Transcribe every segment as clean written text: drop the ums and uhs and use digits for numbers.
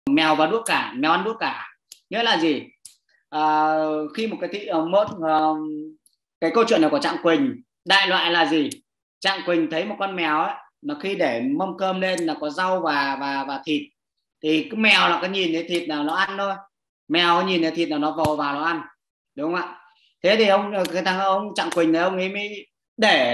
mèo và đuốc cả, mèo ăn đuốc cả nghĩa là gì? Khi một cái câu chuyện này của Trạng Quỳnh, đại loại là gì? Trạng Quỳnh thấy một con mèo ấy, mà khi để mâm cơm lên là có rau và thịt, thì cái mèo là có nhìn thấy thịt nào nó ăn thôi, mèo nhìn thấy thịt nào nó vồ vào nó ăn, đúng không ạ? Thế thì ông Trạng Quỳnh này, ông ấy mới để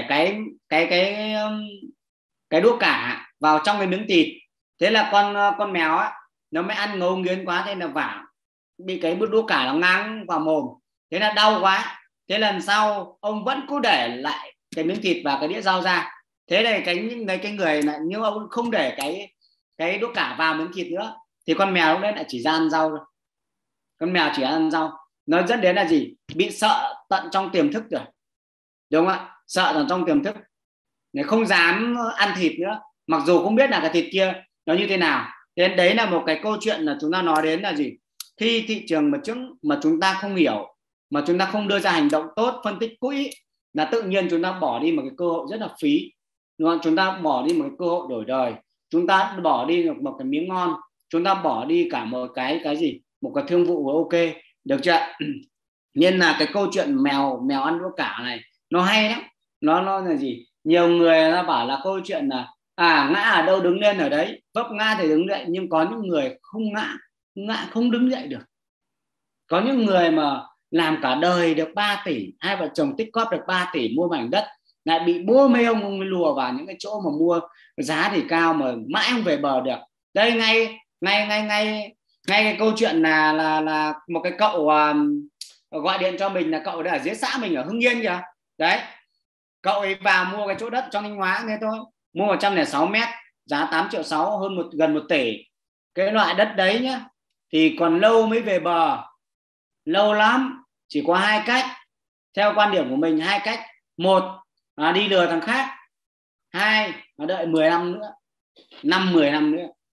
cái đuốc cả vào trong cái miếng thịt. Thế là con mèo ấy nó mới ăn ngấu nghiến quá, thế là vào bị cái đuốc cả nó ngang vào mồm, thế là đau quá. Thế lần sau ông vẫn cứ để lại cái miếng thịt và cái đĩa rau ra. Thế này cái người này, nhưng ông không để cái đuốc cả vào miếng thịt nữa, thì con mèo lúc đấy lại chỉ ra ăn rau thôi. Con mèo chỉ ăn rau, nó dẫn đến là gì? Bị sợ tận trong tiềm thức rồi, đúng không ạ? Sợ tận trong tiềm thức, không dám ăn thịt nữa, mặc dù không biết là cái thịt kia nó như thế nào. Thế đấy là một cái câu chuyện là chúng ta nói đến là gì? Khi thị trường mà chúng ta không hiểu, mà chúng ta không đưa ra hành động tốt, phân tích kỹ, là tự nhiên chúng ta bỏ đi một cái cơ hội rất là phí, đúng không? Chúng ta bỏ đi một cái cơ hội đổi đời, chúng ta bỏ đi một cái miếng ngon, chúng ta bỏ đi cả một cái gì, một cái thương vụ ok, được chưa? Nên là cái câu chuyện mèo ăn đuốc cả này nó hay lắm. Nó là gì? Nhiều người nó bảo là câu chuyện là ngã ở đâu đứng lên ở đấy, vấp ngã thì đứng dậy, nhưng có những người không ngã không đứng dậy được. Có những người mà làm cả đời được 3 tỷ, hai vợ chồng tích góp được 3 tỷ mua mảnh đất, lại bị bố mấy ông lùa vào những cái chỗ mà mua giá thì cao mà mãi không về bờ được. Đây ngay cái câu chuyện là một cái cậu gọi điện cho mình, là cậu ở dưới xã mình ở Hưng Yên kìa. Đấy, cậu ấy vào mua cái chỗ đất trong Thanh Hóa thế thôi, mua 106 mét, giá 8,6 triệu, gần 1 tỷ. Cái loại đất đấy nhá, thì còn lâu mới về bờ, lâu lắm. Chỉ có 2 cách, theo quan điểm của mình, 2 cách. Một là đi lừa thằng khác, 2 là đợi 10 năm nữa, 10 năm nữa